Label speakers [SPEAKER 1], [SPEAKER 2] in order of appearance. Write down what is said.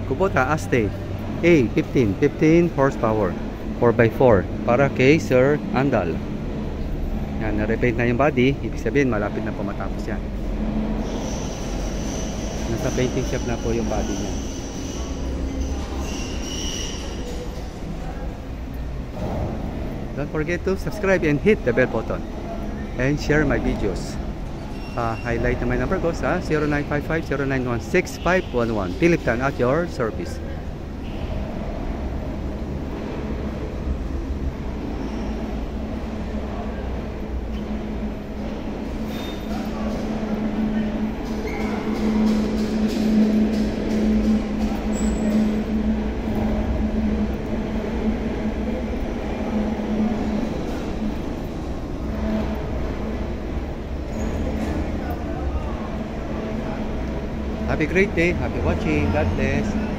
[SPEAKER 1] Kubota Aste A15, 15 horsepower, 4x4 para kay Sir Andal. Yan, na-repaint na yung body. Ibig sabihin malapit na po matapos yan. Nasa painting shop na po yung body niya. Don't forget to subscribe and hit the bell button and share my videos. Highlight na my number ko sa 0955-0916-511. Philip Tan at your service. Have a great day. Happy watching. God bless.